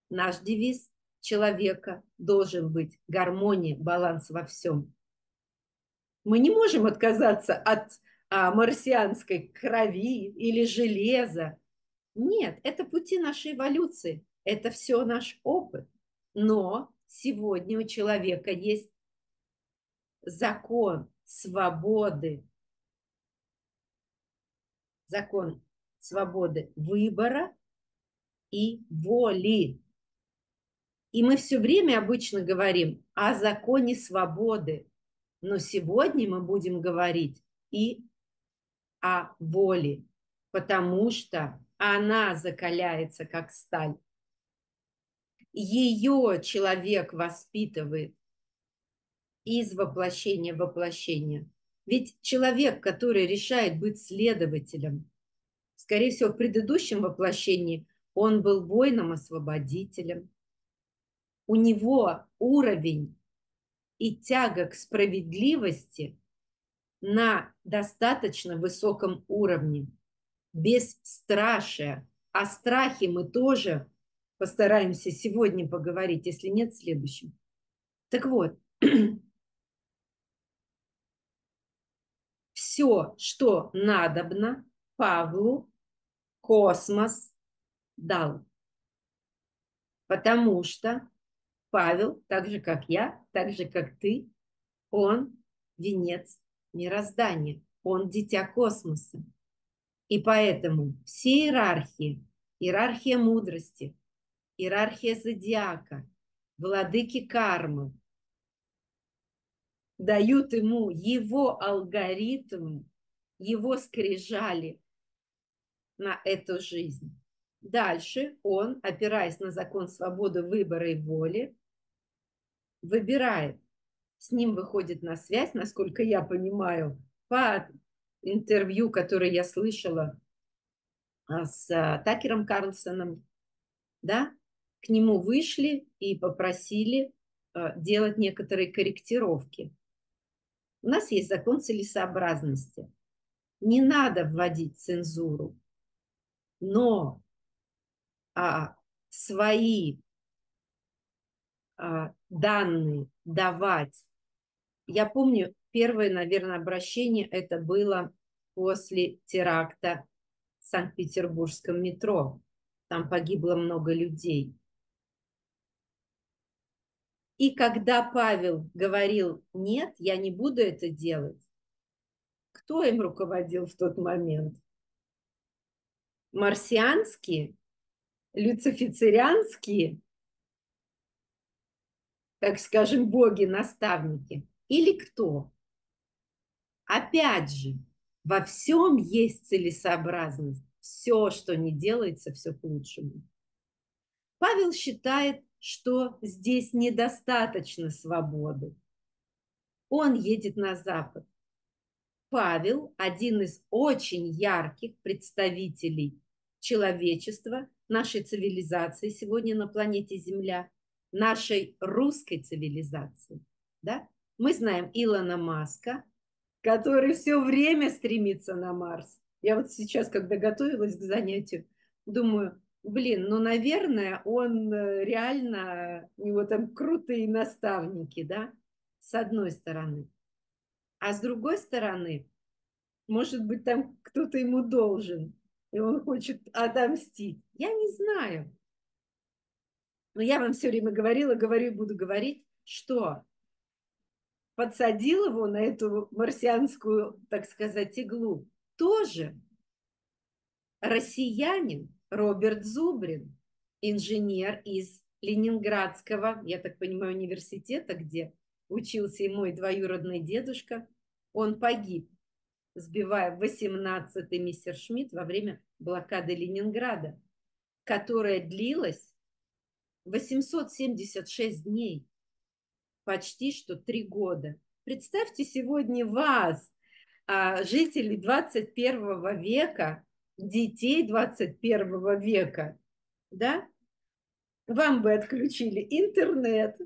Наш девиз человека должен быть гармония, баланс во всем. Мы не можем отказаться от марсианской крови или железа. Нет, это пути нашей эволюции, это все наш опыт. Но сегодня у человека есть закон свободы, закон свободы выбора и воли. И мы все время обычно говорим о законе свободы, но сегодня мы будем говорить и о воле, потому что она закаляется как сталь. Ее человек воспитывает из воплощения в воплощение. Ведь человек, который решает быть следователем, скорее всего, в предыдущем воплощении он был воином-освободителем. У него уровень и тяга к справедливости на достаточно высоком уровне, без страшия. О страхе мы тоже постараемся сегодня поговорить, если нет, в следующем. Так вот, все, что надобно Павлу, космос дал. Потому что Павел, так же, как я, так же, как ты, он венец мироздания, он дитя космоса. И поэтому все иерархии, иерархия мудрости, иерархия зодиака, владыки кармы дают ему его алгоритм, его скрижали на эту жизнь. Дальше он, опираясь на закон свободы выбора и воли, выбирает. С ним выходит на связь, насколько я понимаю, по интервью, которое я слышала с Такером Карлсоном, да, к нему вышли и попросили делать некоторые корректировки. У нас есть закон целесообразности. Не надо вводить цензуру, но свои данные давать. Я помню, первое, наверное, обращение это было после теракта в Санкт-Петербургском метро. Там погибло много людей. И когда Павел говорил, нет, я не буду это делать, кто им руководил в тот момент? Марсианские, люциферианские, так скажем, боги-наставники? Или кто? Опять же, во всем есть целесообразность. Все, что не делается, все к лучшему. Павел считает, что здесь недостаточно свободы. Он едет на Запад. Павел – один из очень ярких представителей человечества, нашей цивилизации сегодня на планете Земля, нашей русской цивилизации. Да? Мы знаем Илона Маска, который все время стремится на Марс. Я вот сейчас, когда готовилась к занятию, думаю, блин, ну, наверное, он реально, у него там крутые наставники, да, с одной стороны. А с другой стороны, может быть, там кто-то ему должен, и он хочет отомстить. Я не знаю. Но я вам все время говорила, говорю и буду говорить, что подсадил его на эту марсианскую, так сказать, иглу тоже россиянин Роберт Зубрин, инженер из Ленинградского, я так понимаю, университета, где учился и мой двоюродный дедушка. Он погиб, сбивая 18-й Мессершмитт во время блокады Ленинграда, которая длилась 876 дней, почти что 3 года. Представьте сегодня вас, жителей 21 века, детей 21 века, да? Вам бы отключили интернет,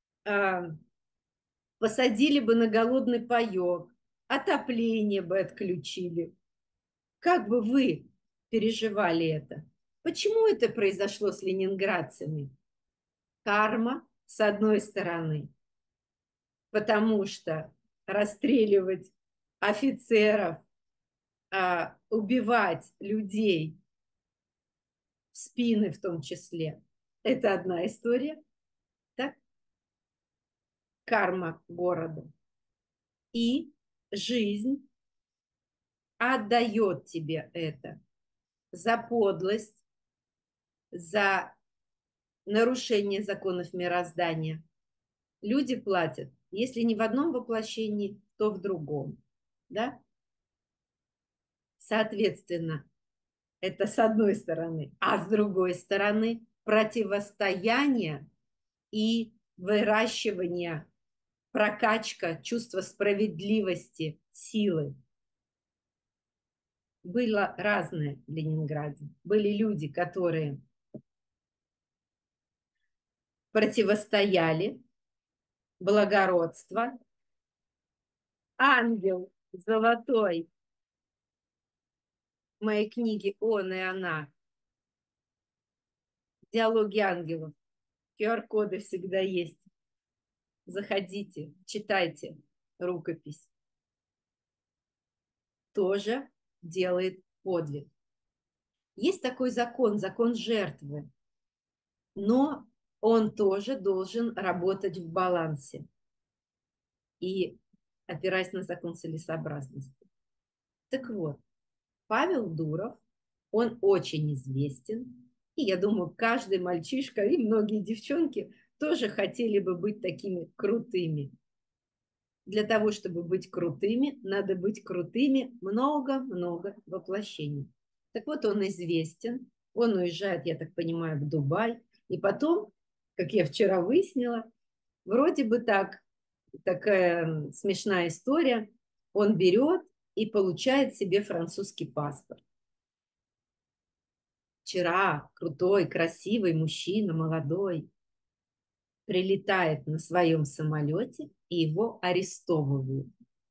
посадили бы на голодный паек, отопление бы отключили. Как бы вы переживали это? Почему это произошло с ленинградцами? Карма, с одной стороны, потому что расстреливать офицеров, убивать людей в спины в том числе, это одна история, так? Карма города. И жизнь отдает тебе это за подлость, за нарушение законов мироздания. Люди платят, если не в одном воплощении, то в другом. Да? Соответственно, это с одной стороны. А с другой стороны, противостояние и выращивание, прокачка чувства справедливости, силы. Было разное в Ленинграде. Были люди, которые противостояли, благородство, ангел золотой моей книги «Он и она», диалоги ангелов, QR-коды всегда есть. Заходите, читайте рукопись. Тоже делает подвиг. Есть такой закон, закон жертвы, но он тоже должен работать в балансе и опираясь на закон целесообразности. Так вот, Павел Дуров, он очень известен, и я думаю, каждый мальчишка и многие девчонки тоже хотели бы быть такими крутыми. Для того, чтобы быть крутыми, надо быть крутыми много-много воплощений. Так вот, он известен, он уезжает, я так понимаю, в Дубай, и потом, как я вчера выяснила, вроде бы такая смешная история, он берет и получает себе французский паспорт. Вчера крутой, красивый мужчина, молодой, прилетает на своем самолете, и его арестовывают.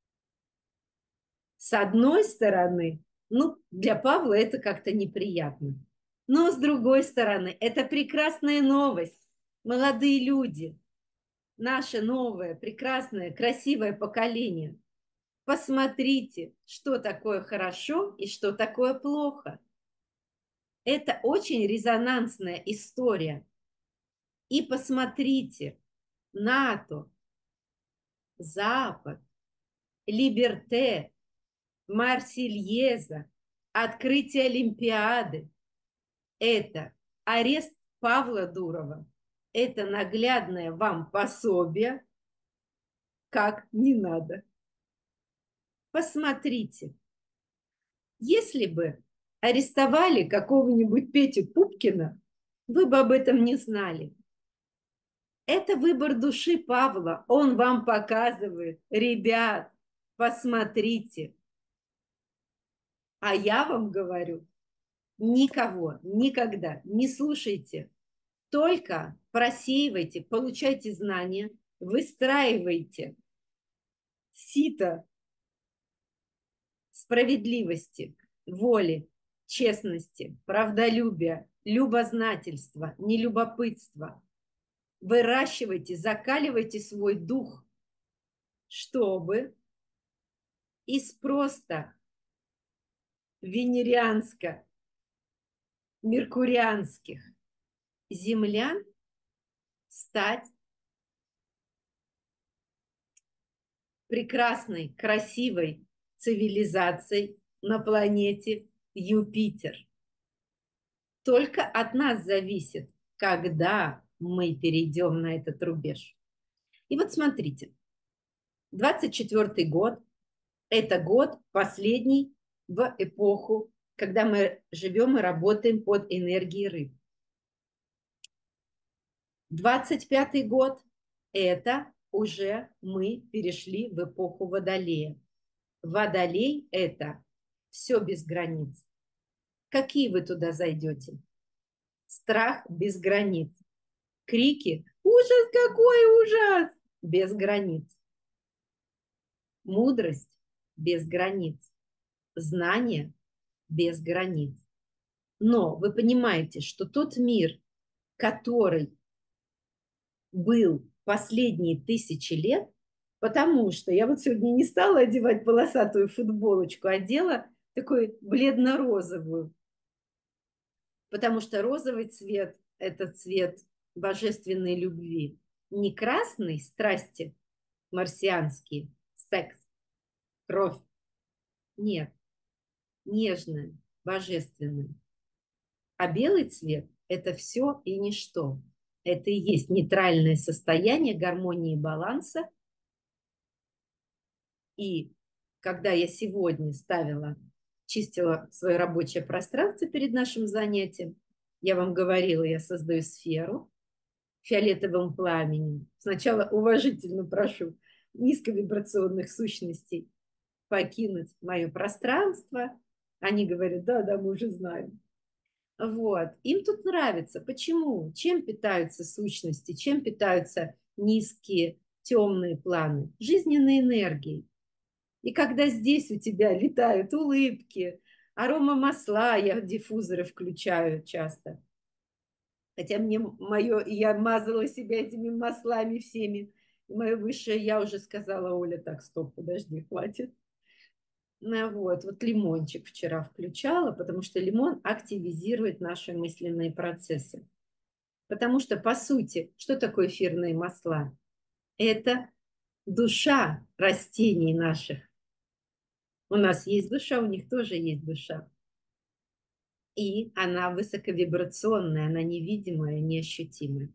С одной стороны, ну, для Павла это как-то неприятно. Но с другой стороны, это прекрасная новость. Молодые люди, наше новое, прекрасное, красивое поколение. Посмотрите, что такое хорошо и что такое плохо. Это очень резонансная история. И посмотрите, НАТО, Запад, Либерте, Марсельеза, открытие Олимпиады. Это арест Павла Дурова. Это наглядное вам пособие, как не надо. Посмотрите. Если бы арестовали какого-нибудь Петю Пупкина, вы бы об этом не знали. Это выбор души Павла. Он вам показывает, ребят, посмотрите. А я вам говорю, никого, никогда не слушайте. Только просеивайте, получайте знания, выстраивайте сито справедливости, воли, честности, правдолюбия, любознательства, нелюбопытства. Выращивайте, закаливайте свой дух, чтобы из просто венерианско-меркурианских землян стать прекрасной, красивой цивилизацией на планете Юпитер. Только от нас зависит, когда мы перейдем на этот рубеж. И вот смотрите, 24-й год – это год последний в эпоху, когда мы живем и работаем под энергией рыб. 25-й год – это уже мы перешли в эпоху Водолея. Водолей – это все без границ. Какие вы туда зайдете? Страх без границ. Крики «Ужас, какой ужас!» без границ. Мудрость без границ. Знание без границ. Но вы понимаете, что тот мир, который был последние 1000 лет, потому что я вот сегодня не стала одевать полосатую футболочку, а одела такой бледно-розовую, потому что розовый цвет – это цвет божественной любви. Не красный – страсти марсианские, секс, кровь. Нет, нежный, божественный. А белый цвет – это все и ничто. Это и есть нейтральное состояние гармонии и баланса. И когда я сегодня чистила свое рабочее пространство перед нашим занятием, я вам говорила, я создаю сферу фиолетовым пламенем. Сначала уважительно прошу низковибрационных сущностей покинуть мое пространство. Они говорят, да, да, мы уже знаем. Вот. Им тут нравится. Почему? Чем питаются сущности? Чем питаются низкие темные планы? Жизненной энергией. И когда здесь у тебя летают улыбки, арома масла, я диффузоры включаю часто. Хотя я мазала себя этими маслами всеми. Мое высшее я уже сказала, Оля, так, стоп, подожди, хватит. Ну, вот лимончик вчера включала, потому что лимон активизирует наши мысленные процессы. Потому что, по сути, что такое эфирные масла? Это душа растений наших. У нас есть душа, у них тоже есть душа. И она высоковибрационная, она невидимая, неощутимая.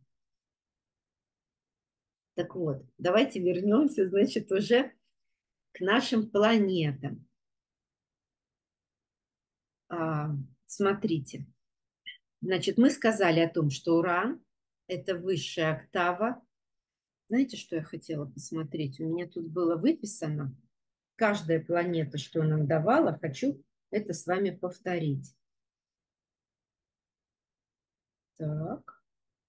Так вот, давайте вернемся, значит, уже к нашим планетам. Смотрите, значит, мы сказали о том, что Уран – это высшая октава. Знаете, что я хотела посмотреть? У меня тут было выписано. Каждая планета, что нам давала, хочу это с вами повторить. Так.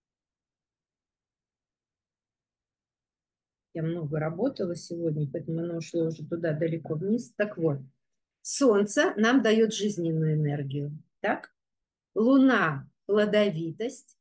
Я много работала сегодня, поэтому оно ушло уже туда далеко вниз. Так вот, Солнце нам дает жизненную энергию. Так? Луна – плодовитость.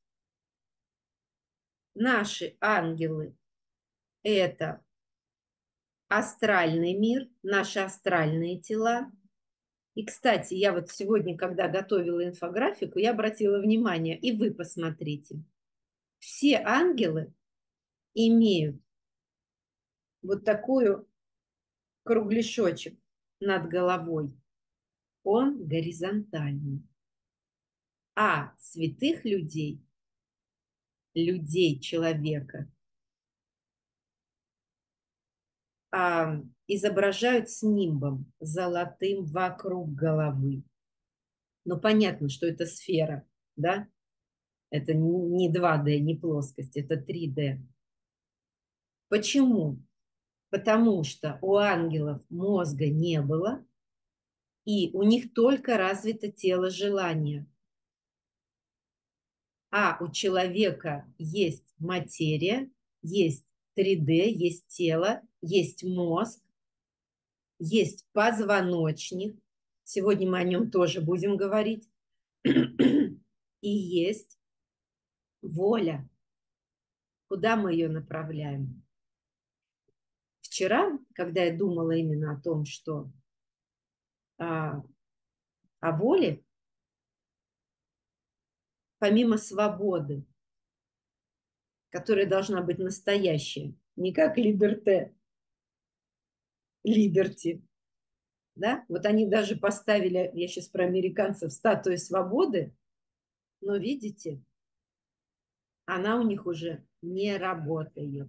Наши ангелы – это астральный мир, наши астральные тела. И, кстати, я вот сегодня, когда готовила инфографику, я обратила внимание, и вы посмотрите. Все ангелы имеют вот такую кругляшочек над головой. Он горизонтальный. А святых людей, человека, изображают с нимбом золотым вокруг головы. Но понятно, что это сфера, да? Это не 2D, не плоскость, это 3D. Почему? Потому что у ангелов мозга не было, и у них только развито тело желания. А у человека есть материя, есть 3D, есть тело, есть мозг, есть позвоночник. Сегодня мы о нем тоже будем говорить. И есть воля. Куда мы ее направляем? Вчера, когда я думала именно о том, что о воле, помимо свободы, которая должна быть настоящая, не как либерте, либерти, да? Вот они даже поставили, я сейчас про американцев, статую свободы, но видите, она у них уже не работает.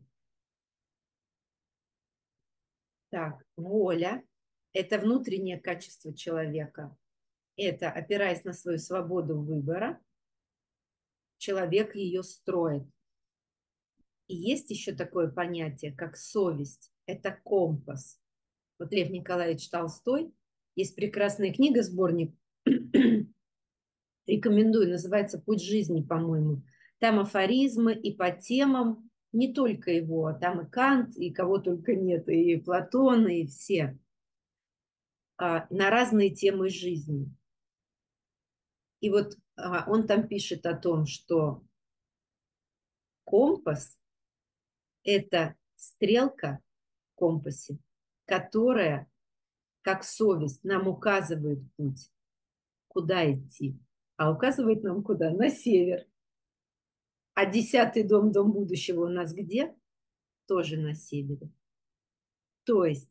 Так, воля – это внутреннее качество человека. Это, опираясь на свою свободу выбора, человек ее строит. И есть еще такое понятие, как совесть. Это компас. Вот Лев Николаевич Толстой, есть прекрасная книга, сборник, рекомендую, называется «Путь жизни», по-моему. Там афоризмы и по темам, не только его, там и Кант, и кого только нет, и Платон, и все, на разные темы жизни. И вот он там пишет о том, что компас это стрелка в компасе, которая, как совесть, нам указывает путь, куда идти. А указывает нам куда? На север. А 10-й дом, дом будущего у нас где? Тоже на севере. То есть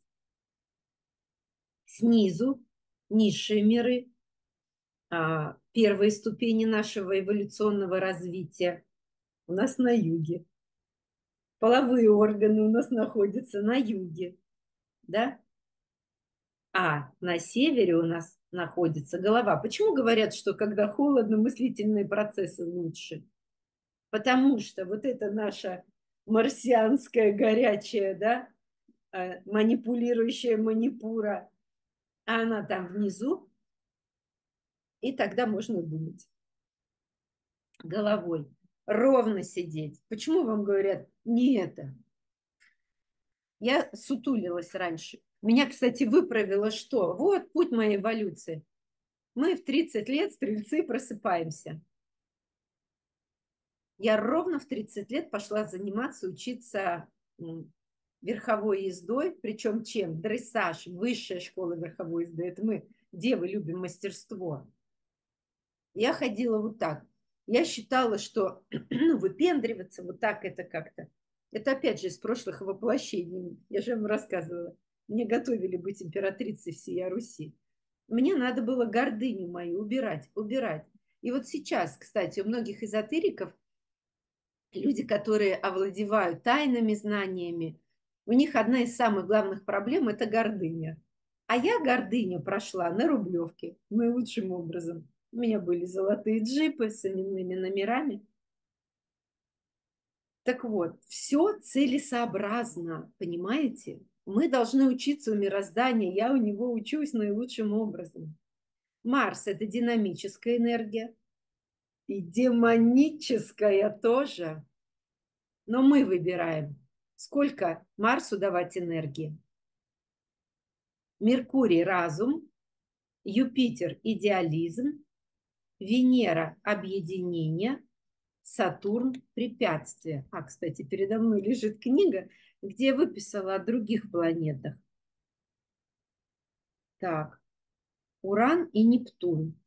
снизу низшие миры, первые ступени нашего эволюционного развития у нас на юге. Половые органы у нас находятся на юге, да? А на севере у нас находится голова. Почему говорят, что когда холодно, мыслительные процессы лучше? Потому что вот это наша марсианская горячая, да, манипулирующая манипура, она там внизу, и тогда можно думать головой, ровно сидеть. Почему вам говорят не это? Я сутулилась раньше. Меня, кстати, выправило что? Вот путь моей эволюции. Мы в 30 лет, стрельцы, просыпаемся. Я ровно в 30 лет пошла заниматься, учиться верховой ездой. Причем чем? Дрессаж, высшая школа верховой езды. Это мы, девы, любим мастерство. Я ходила вот так. Я считала, что выпендриваться вот так это как-то. Это опять же из прошлых воплощений. Я же вам рассказывала. Мне готовили быть императрицей всей Руси. Мне надо было гордыню мою убирать, убирать. И вот сейчас, кстати, у многих эзотериков люди, которые овладевают тайными знаниями, у них одна из самых главных проблем – это гордыня. А я гордыню прошла на Рублевке наилучшим образом. У меня были золотые джипы с именными номерами. Так вот, все целесообразно, понимаете? Мы должны учиться у мироздания, я у него учусь наилучшим образом. Марс – это динамическая энергия, и демоническая тоже. Но мы выбираем, сколько Марсу давать энергии. Меркурий – разум, Юпитер – идеализм, Венера – объединение, Сатурн – препятствие. Кстати, передо мной лежит книга, где я выписала о других планетах. Так, Уран и Нептун.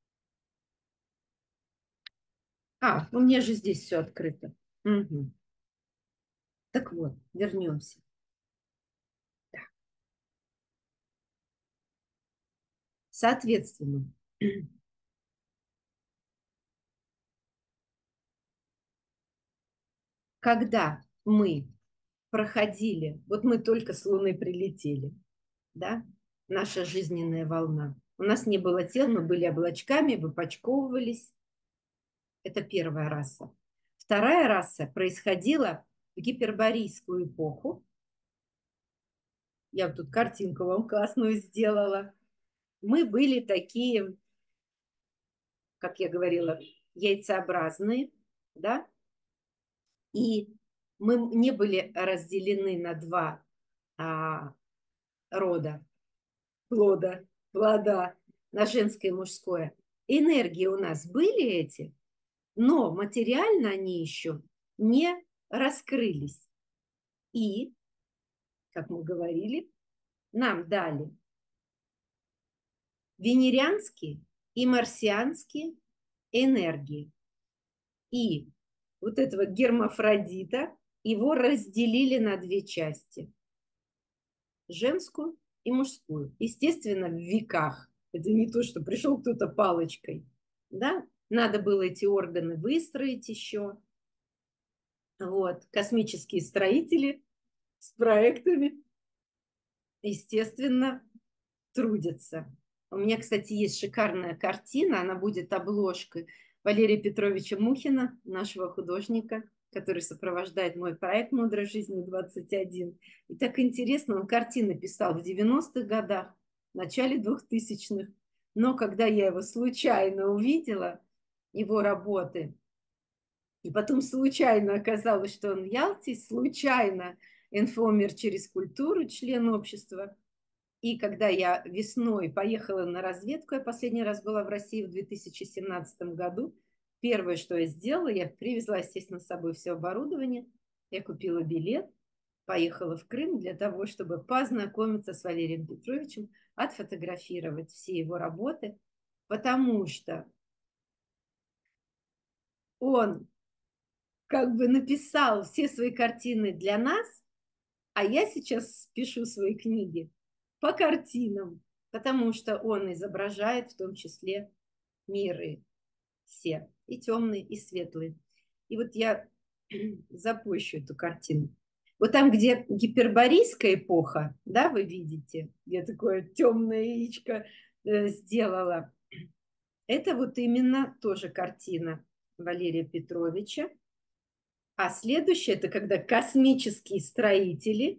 У меня же здесь все открыто. Угу. Так вот, вернемся. Так. Соответственно, когда мы проходили, вот мы только с Луны прилетели, да, наша жизненная волна. У нас не было тел, мы были облачками, выпачковывались. Это первая раса. Вторая раса происходила в гиперборейскую эпоху. Я вот тут картинку вам классную сделала. Мы были такие, как я говорила, яйцеобразные, да, и мы не были разделены на два рода, плода, на женское и мужское. Энергии у нас были эти, но материально они еще не раскрылись. И, как мы говорили, нам дали венерианские и марсианские энергии. И вот этого гермафродита его разделили на две части. Женскую и мужскую. Естественно, в веках. Это не то, что пришел кто-то палочкой. Да? Надо было эти органы выстроить еще. Вот. Космические строители с проектами, естественно, трудятся. У меня, кстати, есть шикарная картина, она будет обложкой Валерия Петровича Мухина, нашего художника, который сопровождает мой проект «Мудрая жизнь 21». И так интересно, он картины писал в 90-х годах, в начале 2000-х. Но когда я его случайно увидела, его работы, и потом случайно оказалось, что он в Ялте, случайно инфомер через культуру, член общества. И когда я весной поехала на разведку, я последний раз была в России в 2017 году, первое, что я сделала, я привезла, естественно, с собой все оборудование Я купила билет, поехала в Крым для того, чтобы познакомиться с Валерием Петровичем, отфотографировать все его работы, потому что он как бы написал все свои картины для нас, а я сейчас пишу свои книги по картинам, потому что он изображает в том числе миры все, и темные, и светлые. И вот я запущу эту картину. Вот там, где гиперборейская эпоха, да, вы видите, где такое темное яичко сделала, это вот именно тоже картина Валерия Петровича. А следующее, это когда космические строители,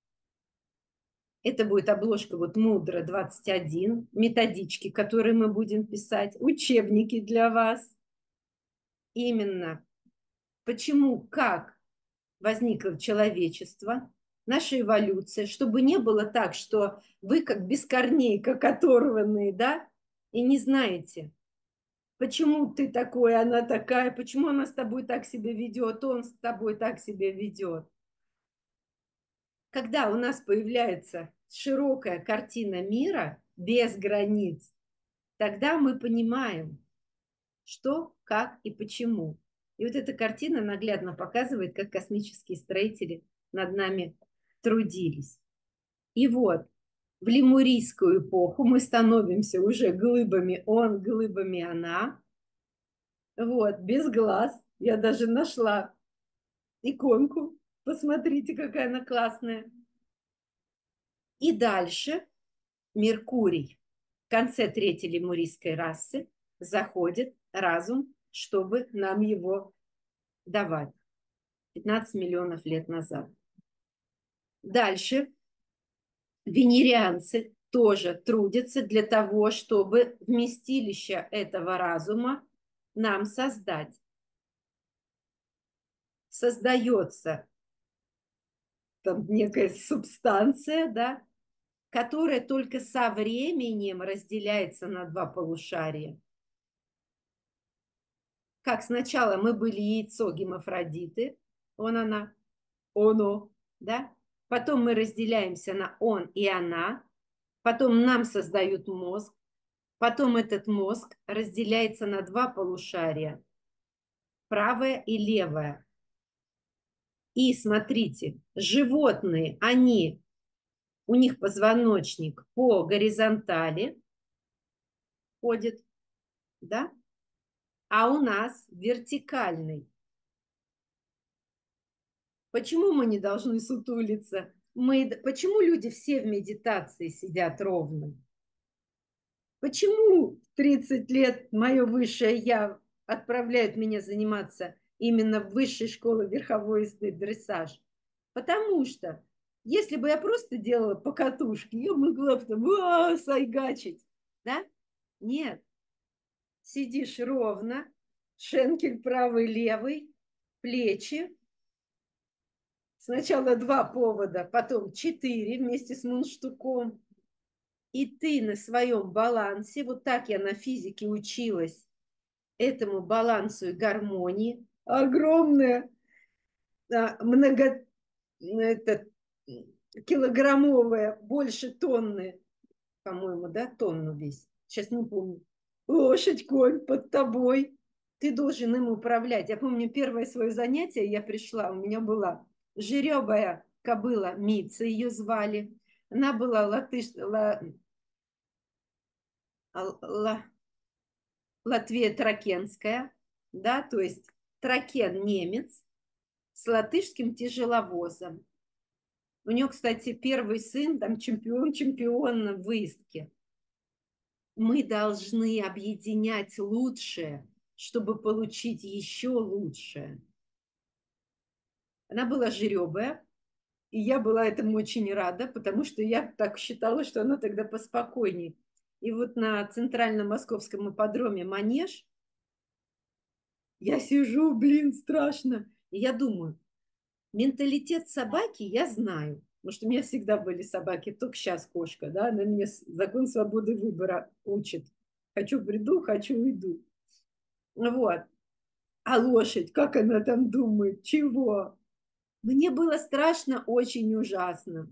это будет обложка вот «Мудро 21», методички, которые мы будем писать, учебники для вас. Именно почему, как возникло человечество, наша эволюция, чтобы не было так, что вы как без корней, как оторванные, да, и не знаете, почему ты такой, она такая, почему она с тобой так себя ведет, он с тобой так себя ведет. Когда у нас появляется широкая картина мира без границ, тогда мы понимаем, что, как и почему. И вот эта картина наглядно показывает, как космические строители над нами трудились. И вот в лемурийскую эпоху мы становимся уже глыбами он, глыбами она. Вот, без глаз. Я даже нашла иконку. Посмотрите, какая она классная. И дальше Меркурий в конце третьей лемурийской расы заходит разум, чтобы нам его давать. 15 миллионов лет назад. Дальше венерианцы тоже трудятся для того, чтобы вместилище этого разума нам создать. Создается там некая субстанция, да, которая только со временем разделяется на два полушария. Как сначала мы были яйцо гемафродиты, она, оно, да, потом мы разделяемся на он и она, потом нам создают мозг, потом этот мозг разделяется на два полушария, правое и левое. И смотрите, животные, у них позвоночник по горизонтали ходит, да, а у нас вертикальный. Почему мы не должны сутулиться? Почему люди все в медитации сидят ровно? Почему в 30 лет мое высшее я отправляет меня заниматься именно в высшей школе верховой езды дрессаж? Потому что если бы я просто делала покатушки, я могла бы там сайгачить. Да? Нет. Сидишь ровно, шенкель правый, левый, плечи. Сначала 2 повода, потом 4 вместе с мундштуком. И ты на своем балансе, вот так я на физике училась, этому балансу и гармонии, огромная, много, это, килограммовая, больше тонны, по-моему, да, тонну весь, сейчас не помню, лошадь, конь под тобой, ты должен им управлять. Я помню, первое свое занятие я пришла, у меня была жеребая кобыла, Мица ее звали, она была Латвия тракенская, да, то есть тракен немец с латышским тяжеловозом. У нее, кстати, первый сын, там чемпион в выездке. Мы должны объединять лучшее, чтобы получить еще лучшее. Она была жеребая, и я была этому очень рада, потому что я так считала, что она тогда поспокойнее. И вот на центральном московском ипподроме Манеж я сижу, блин, страшно. И я думаю, менталитет собаки я знаю. Потому что у меня всегда были собаки, только сейчас кошка, да, она меня закон свободы выбора учит. Хочу приду, хочу уйду. Вот. А лошадь, как она там думает, чего? Мне было страшно, очень ужасно.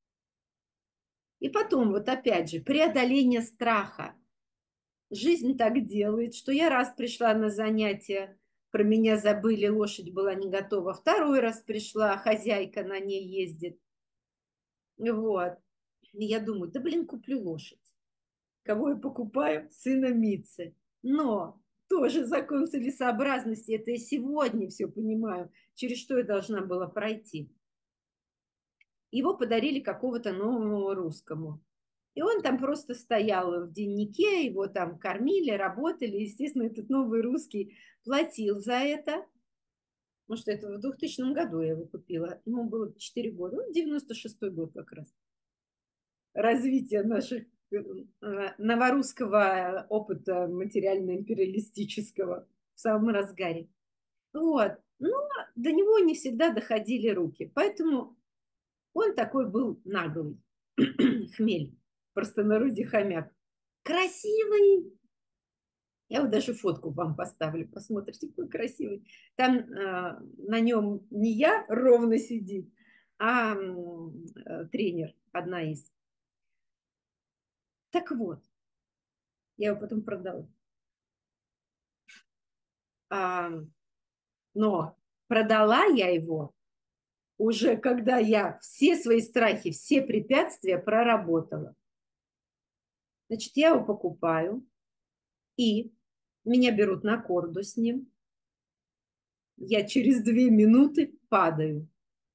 И потом, вот опять же, преодоление страха. Жизнь так делает, что я раз пришла на занятия, про меня забыли, лошадь была не готова. Второй раз пришла, хозяйка на ней ездит. Вот. И я думаю, да блин, куплю лошадь. Кого я покупаю? Сына Митцы. Но тоже закон целесообразности, это я сегодня все понимаю, через что я должна была пройти. Его подарили какого-то новому русскому. И он там просто стоял в деннике, его там кормили, работали. Естественно, этот новый русский платил за это. Потому что это в 2000 году я его купила. Ему было 4 года. Ну, 96-й год как раз. Развитие наших новорусского опыта материально-империалистического в самом разгаре. Вот. Но до него не всегда доходили руки. Поэтому он такой был наглый. Хмель. В простонародье хомяк. Красивый. Я вот даже фотку вам поставлю, посмотрите, какой красивый. Там на нем не я ровно сидит, а тренер, одна из. Так вот, я его потом продала. А, но продала я его уже, когда я все свои страхи, все препятствия проработала. Значит, я его покупаю, и меня берут на корду с ним. Я через 2 минуты падаю.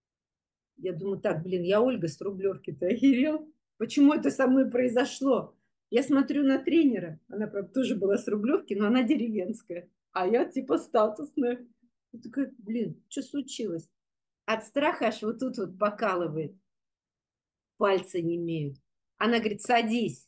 Я думаю, так, блин, я Ольга с Рублевки-то охерел. Почему это со мной произошло? Я смотрю на тренера, она, правда, тоже была с Рублевки, но она деревенская, а я типа статусная. Я такая, блин, что случилось? От страха аж вот тут вот покалывает, пальцы не имеют. Она говорит, садись.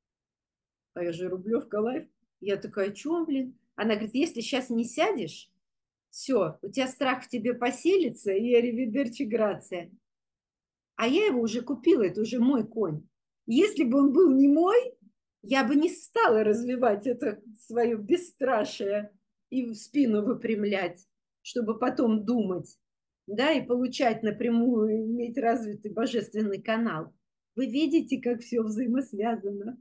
А я же Рублевка лайф. Я такая, что, блин? Она говорит, если сейчас не сядешь, все, у тебя страх в тебе поселится, и аривидерчи грация. А я его уже купила, это уже мой конь. Если бы он был не мой, я бы не стала развивать это свое бесстрашие и в спину выпрямлять, чтобы потом думать, да, и получать напрямую, иметь развитый божественный канал. Вы видите, как все взаимосвязано.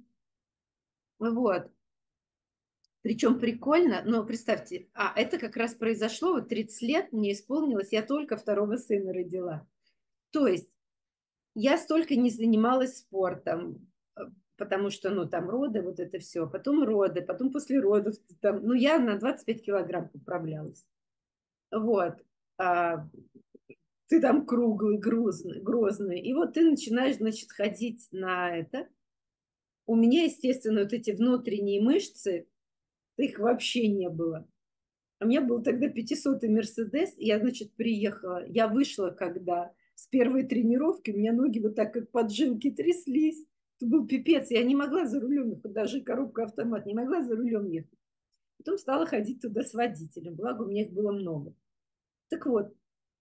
Вот. Причем прикольно, но представьте, это как раз произошло, вот 30 лет мне исполнилось, я только второго сына родила. То есть я столько не занималась спортом, потому что, ну, там роды, вот это все, потом роды, потом после родов, там, ну, я на 25 килограмм поправлялась. Вот. А, ты там круглый, грозный, грозный. И вот ты начинаешь, значит, ходить на это. У меня, естественно, вот эти внутренние мышцы, их вообще не было. У меня был тогда 500-й Мерседес, и я, значит, приехала. Я вышла, когда с первой тренировки, у меня ноги вот так, как поджилки, тряслись. Это был пипец. Я не могла за рулем ехать, даже коробка автомат, не могла за рулем ехать. Потом стала ходить туда с водителем, благо у меня их было много. Так вот,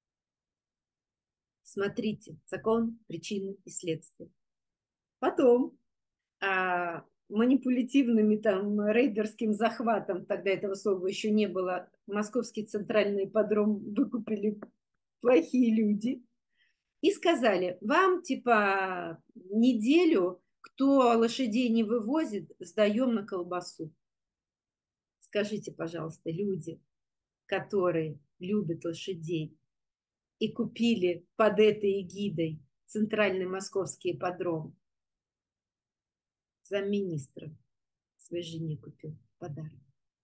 смотрите, закон причины и следствия. Потом манипулятивными там рейдерским захватом, тогда этого слова еще не было, Московский центральный ипподром выкупили плохие люди и сказали, вам типа неделю, кто лошадей не вывозит, сдаем на колбасу. Скажите, пожалуйста, люди, которые любят лошадей и купили под этой эгидой центральный московский ипподром, замминистра своей жене купил подарок.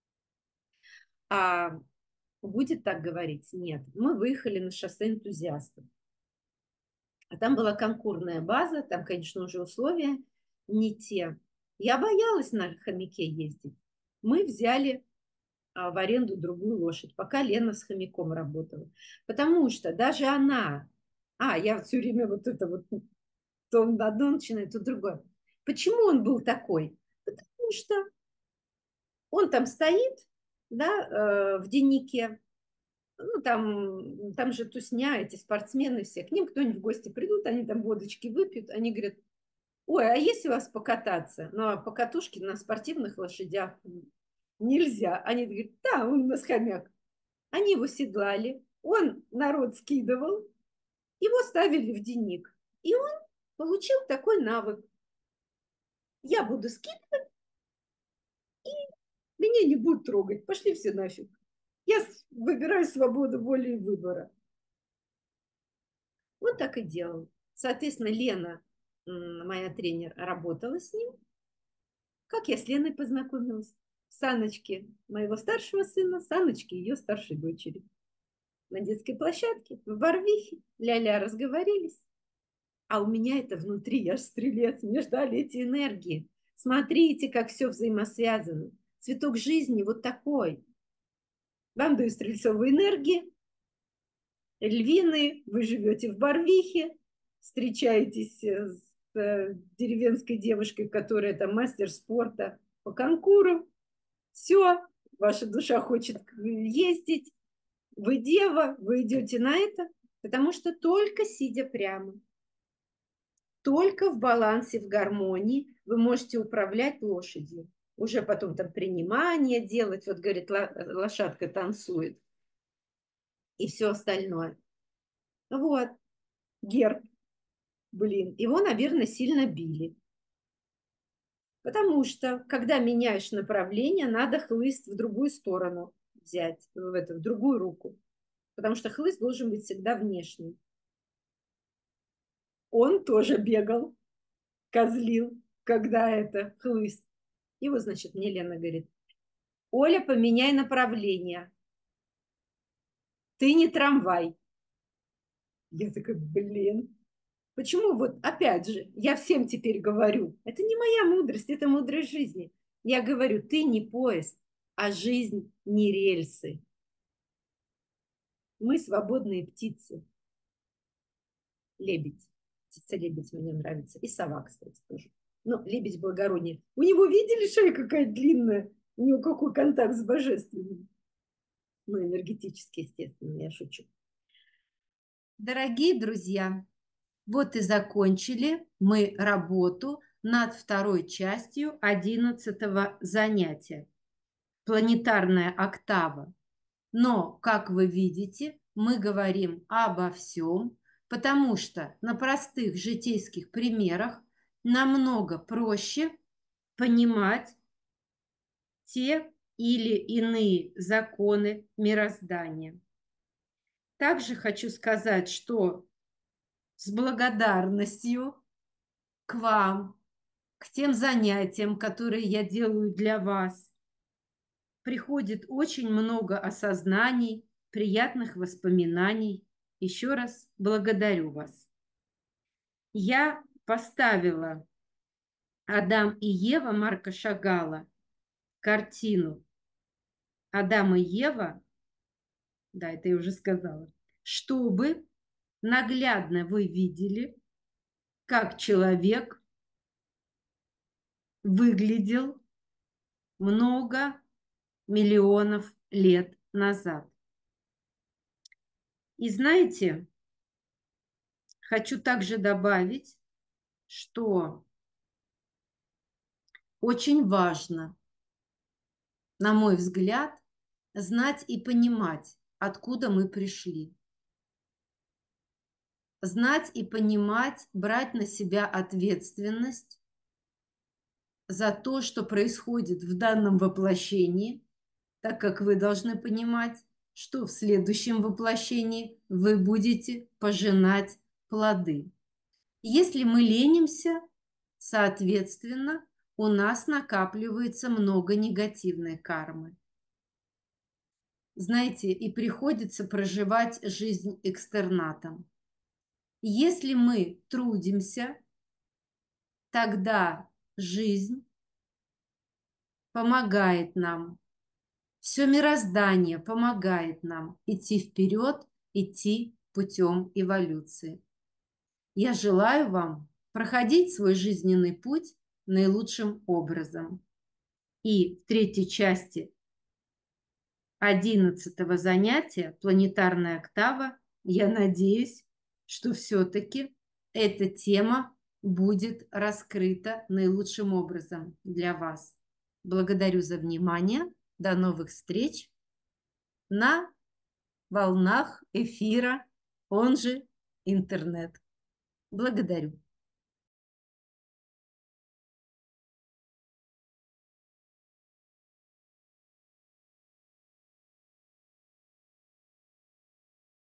А будет так говорить? Нет. Мы выехали на шоссе энтузиастов. А там была конкурная база, там, конечно, уже условия не те. Я боялась на хомяке ездить. Мы взяли в аренду другую лошадь, пока Лена с хомяком работала. Потому что даже она, я все время вот это вот, то он одно начинает, то другое. Почему он был такой? Потому что он там стоит, да, в деннике, ну, там же тусня, эти спортсмены все, к ним кто-нибудь в гости придут, они там водочки выпьют, они говорят, ой, а если вас покататься? Ну, а покатушки на спортивных лошадях нельзя. Они говорят, да, он у нас хомяк. Они его седлали, он народ скидывал, Его ставили в дневник. И он получил такой навык. Я буду скидывать, меня не будут трогать. Пошли все нафиг. Я выбираю свободу воли и выбора. Вот так и делал. Соответственно, Лена, моя тренер, работала с ним. Как я с Леной познакомилась? Саночки моего старшего сына, Саночки ее старшей дочери. На детской площадке, в Барвихе. Ля-ля разговорились. А у меня это внутри, я же стрелец, мне ждали эти энергии. Смотрите, как все взаимосвязано. Цветок жизни вот такой. Вам дают стрельцовые энергии, львины, вы живете в Барвихе, встречаетесь с деревенской девушкой, которая там мастер спорта по конкуру. Все, ваша душа хочет ездить, вы дева, вы идете на это, потому что только сидя прямо, только в балансе, в гармонии вы можете управлять лошадью. Уже потом там принимание делать, вот говорит, лошадка танцует и все остальное. Вот, герб, блин, его, наверное, сильно били. Потому что, когда меняешь направление, надо хлыст в другую сторону взять, в другую руку. Потому что хлыст должен быть всегда внешний. Он тоже бегал, козлил, когда это хлыст. И вот, значит, мне Лена говорит: Оля, поменяй направление. Ты не трамвай. Я такая, блин. Почему вот, опять же, я всем теперь говорю, это не моя мудрость, это мудрость жизни. Я говорю, ты не поезд, а жизнь не рельсы. Мы свободные птицы. Лебедь. Птица-лебедь мне нравится. И сова, кстати, тоже. Но лебедь благороднее. У него, видели, шея какая длинная? У него какой контакт с божественным. Ну, энергетически, естественно, я шучу. Дорогие друзья, вот и закончили мы работу над второй частью 11 занятия. Планетарная октава. Но, как вы видите, мы говорим обо всем, потому что на простых житейских примерах намного проще понимать те или иные законы мироздания. Также хочу сказать, что с благодарностью к вам, к тем занятиям, которые я делаю для вас, приходит очень много осознаний, приятных воспоминаний. Еще раз благодарю вас. Я поставила «Адам и Ева» Марка Шагала, картину «Адам и Ева», да, это я уже сказала, чтобы наглядно вы видели, как человек выглядел много миллионов лет назад. И знаете, хочу также добавить, что очень важно, на мой взгляд, знать и понимать, откуда мы пришли. Знать и понимать, брать на себя ответственность за то, что происходит в данном воплощении, так как вы должны понимать, что в следующем воплощении вы будете пожинать плоды. Если мы ленимся, соответственно, у нас накапливается много негативной кармы. Знаете, и приходится проживать жизнь экстернатом. Если мы трудимся, тогда жизнь помогает нам, все мироздание помогает нам идти вперед, идти путем эволюции. Я желаю вам проходить свой жизненный путь наилучшим образом. И в третьей части 11 занятия «Планетарная октава» я надеюсь, что все-таки эта тема будет раскрыта наилучшим образом для вас. Благодарю за внимание. До новых встреч на волнах эфира, он же интернет. Благодарю.